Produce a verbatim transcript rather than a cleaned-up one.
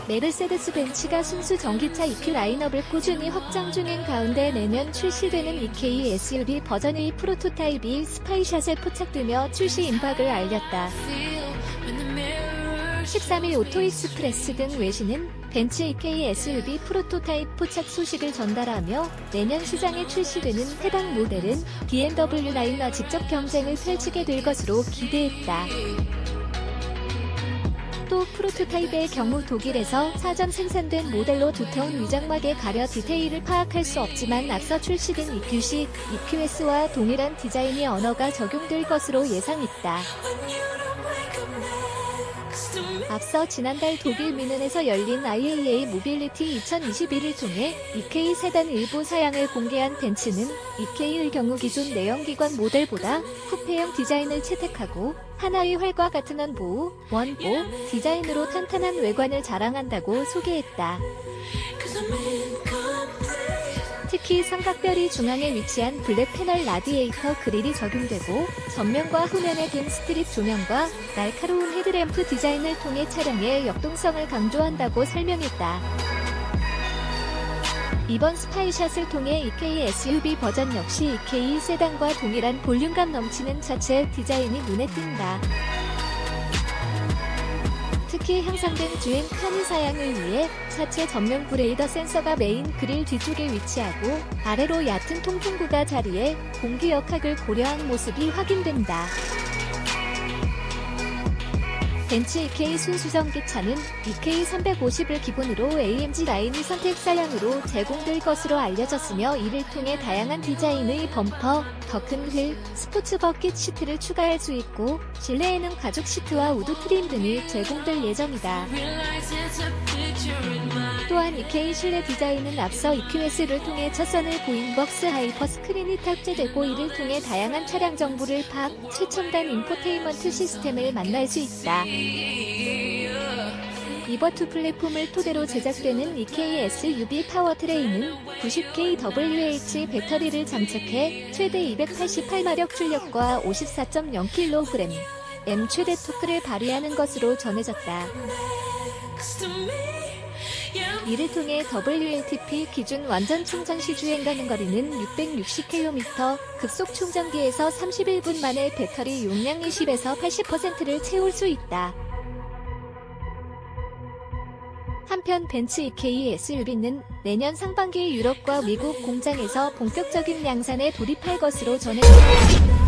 메르세데스 벤츠가 순수 전기차 이큐 라인업을 꾸준히 확장 중인 가운데 내년 출시되는 이케이 에스유브이 버전의 프로토타입이 스파이샷에 포착되며 출시 임박을 알렸다. 십삼일 오토익스프레스 등 외신은 벤츠 이케이 에스유브이 프로토타입 포착 소식을 전달하며 내년 시장에 출시되는 해당 모델은 비엠더블유 라인과 직접 경쟁을 펼치게 될 것으로 기대했다. 또 프로토타입의 경우 독일에서 사전 생산된 모델로 두터운 위장막에 가려 디테일을 파악할 수 없지만 앞서 출시된 이큐씨, 이큐에스와 동일한 디자인이 언어가 적용될 것으로 예상했다. 앞서 지난달 독일 뮌헨에서 열린 아이에이에이 모빌리티 이천이십일을 통해 이케이 세단 일부 사양을 공개한 벤츠는 이케이의 경우 기존 내연기관 모델보다 쿠페형 디자인을 채택하고 하나의 활과 같은 원보우, 원보 디자인으로 탄탄한 외관을 자랑한다고 소개했다. 특히 삼각별이 중앙에 위치한 블랙 패널 라디에이터 그릴이 적용되고 전면과 후면에 든 스트립 조명과 날카로운 헤드램프 디자인을 통해 차량의 역동성을 강조한다고 설명했다. 이번 스파이샷을 통해 이케이 에스유브이 버전 역시 이케이 세단과 동일한 볼륨감 넘치는 차체 디자인이 눈에 띈다. 특히 향상된 주행 카니 사양을 위해 차체 전면 브레이더 센서가 메인 그릴 뒤쪽에 위치하고 아래로 얕은 통풍구가 자리해 공기 역학을 고려한 모습이 확인된다. 벤츠 이케이 순수전기차는 이케이 삼백오십을 기본으로 에이엠지 라인이 선택 사양으로 제공될 것으로 알려졌으며 이를 통해 다양한 디자인의 범퍼, 더 큰 휠, 스포츠 버킷 시트를 추가할 수 있고 실내에는 가죽 시트와 우드 트림 등이 제공될 예정이다. 또한 이케이 실내 디자인은 앞서 이큐에스를 통해 첫 선을 보인 벅스 하이퍼 스크린이 탑재되고 이를 통해 다양한 차량 정보를 파악, 최첨단 인포테인먼트 시스템을 만날 수 있다. 이버투 플랫폼을 토대로 제작되는 이케이 에스유브이 파워트레인은 구십 케이 더블유에이치 배터리를 장착해 최대 이백팔십팔 마력 출력과 오십사 점 영 킬로그램 엠 최대 토크를 발휘하는 것으로 전해졌다. 이를 통해 더블유엘티피 기준 완전 충전 시 주행가능 거리는 육백육십 킬로미터, 급속 충전기에서 삼십일 분 만에 배터리 용량 이십에서 팔십 퍼센트를 채울 수 있다. 한편 벤츠 이케이 에스유브이는 내년 상반기 유럽과 미국 공장에서 본격적인 양산에 돌입할 것으로 전해졌다.